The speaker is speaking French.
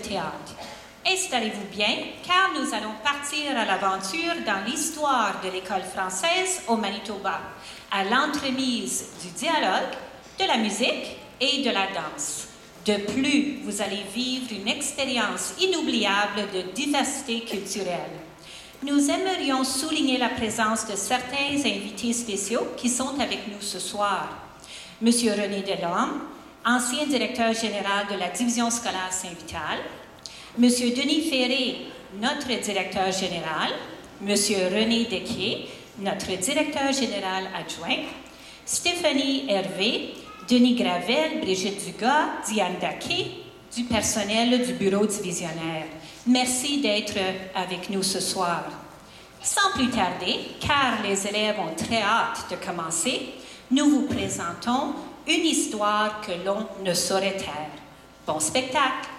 théâtre. Installez-vous bien, car nous allons partir à l'aventure dans l'histoire de l'école française au Manitoba, à l'entremise du dialogue, de la musique et de la danse. De plus, vous allez vivre une expérience inoubliable de diversité culturelle. Nous aimerions souligner la présence de certains invités spéciaux qui sont avec nous ce soir. Monsieur René Delhomme, ancien directeur général de la division scolaire Saint-Vital, Monsieur Denis Ferré, notre directeur général, Monsieur René Desquier, notre directeur général adjoint, Stéphanie Hervé, Denis Gravel, Brigitte Dugas, Diane Daquet, du personnel du bureau divisionnaire. Merci d'être avec nous ce soir. Sans plus tarder, car les élèves ont très hâte de commencer, nous vous présentons une histoire que l'on ne saurait taire. Bon spectacle!